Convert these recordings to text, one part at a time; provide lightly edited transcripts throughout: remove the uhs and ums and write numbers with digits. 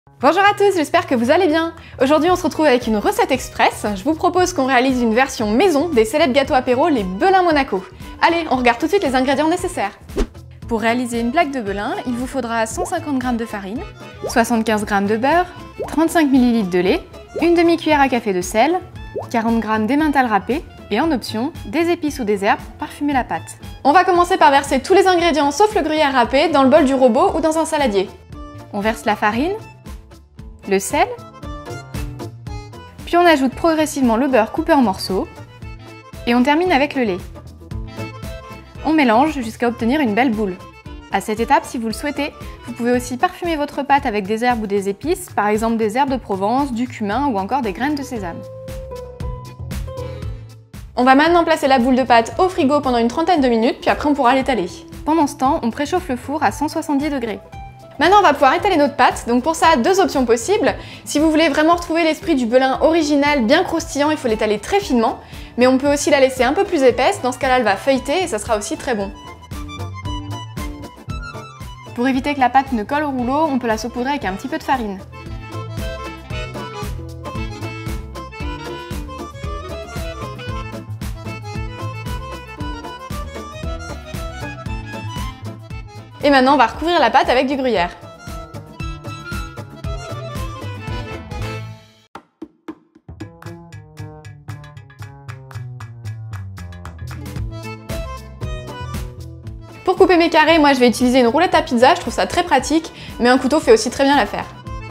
Bonjour à tous, j'espère que vous allez bien. Aujourd'hui on se retrouve avec une recette express. Je vous propose qu'on réalise une version maison des célèbres gâteaux apéro, les Belin Monaco. Allez, on regarde tout de suite les ingrédients nécessaires. Pour réaliser une plaque de Belin, il vous faudra 150 g de farine, 75 g de beurre, 35 ml de lait, une demi-cuillère à café de sel, 40 g d'emmental râpé et en option, des épices ou des herbes pour parfumer la pâte. On va commencer par verser tous les ingrédients sauf le gruyère râpé dans le bol du robot ou dans un saladier. On verse la farine, le sel, puis on ajoute progressivement le beurre coupé en morceaux et on termine avec le lait. On mélange jusqu'à obtenir une belle boule. À cette étape, si vous le souhaitez, vous pouvez aussi parfumer votre pâte avec des herbes ou des épices, par exemple des herbes de Provence, du cumin ou encore des graines de sésame. On va maintenant placer la boule de pâte au frigo pendant une trentaine de minutes, puis après on pourra l'étaler. Pendant ce temps, on préchauffe le four à 170 degrés. Maintenant, on va pouvoir étaler notre pâte, donc pour ça, deux options possibles. Si vous voulez vraiment retrouver l'esprit du Belin original, bien croustillant, il faut l'étaler très finement, mais on peut aussi la laisser un peu plus épaisse, dans ce cas-là, elle va feuilleter et ça sera aussi très bon. Pour éviter que la pâte ne colle au rouleau, on peut la saupoudrer avec un petit peu de farine. Et maintenant, on va recouvrir la pâte avec du gruyère. Pour couper mes carrés, moi je vais utiliser une roulette à pizza, je trouve ça très pratique, mais un couteau fait aussi très bien l'affaire.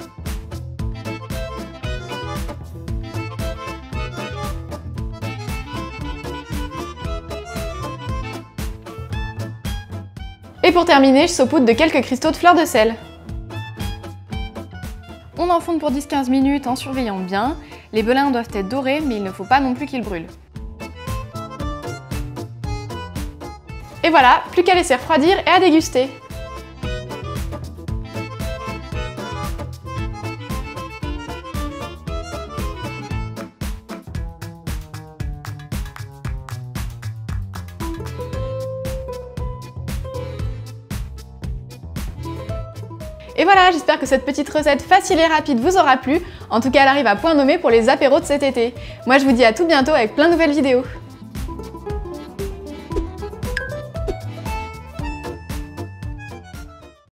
Et pour terminer, je saupoudre de quelques cristaux de fleur de sel. On enfonce pour 10-15 minutes en surveillant bien. Les belins doivent être dorés, mais il ne faut pas non plus qu'ils brûlent. Et voilà, plus qu'à laisser refroidir et à déguster. Et voilà, j'espère que cette petite recette facile et rapide vous aura plu. En tout cas, elle arrive à point nommé pour les apéros de cet été. Moi, je vous dis à tout bientôt avec plein de nouvelles vidéos.